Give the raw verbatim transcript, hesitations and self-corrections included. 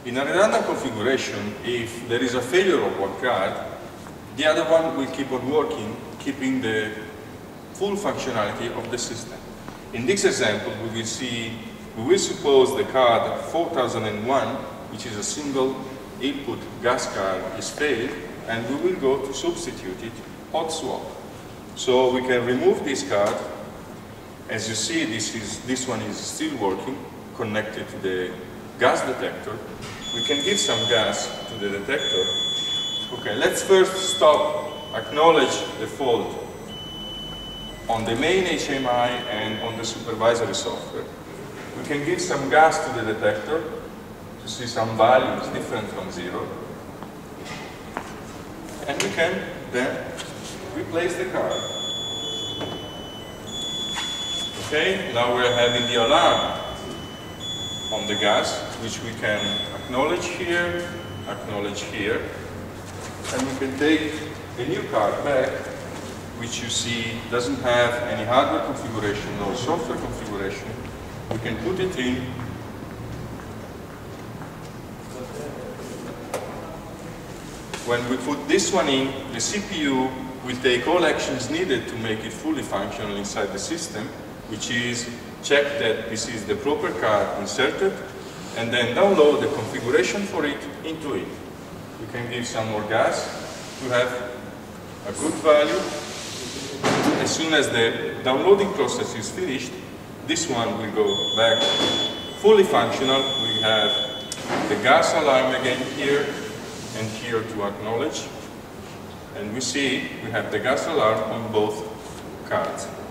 In a redundant configuration, if there is a failure of one card, the other one will keep on working, keeping the full functionality of the system. In this example, we will see, we will suppose the card four thousand one, which is a single input gas card, is failed, and we will go to substitute it hot swap. So we can remove this card. As you see, this is this one is still working, connected to the gas detector. We can give some gas to the detector. Okay, let's first stop, acknowledge the fault on the main H M I and on the supervisory software. We can give some gas to the detector to see some values different from zero. And we can then replace the card. Okay, now we're having the alarm on the gas, which we can acknowledge here, acknowledge here, and we can take the new card back, which you see doesn't have any hardware configuration or software configuration. We can put it in. When we put this one in, the C P U will take all actions needed to make it fully functional inside the system, which is check that this is the proper card inserted, and then download the configuration for it into it. We can give some more gas to have a good value. As soon as the downloading process is finished, this one will go back fully functional. We have the gas alarm again here and here to acknowledge. And we see we have the gas alarm on both cards.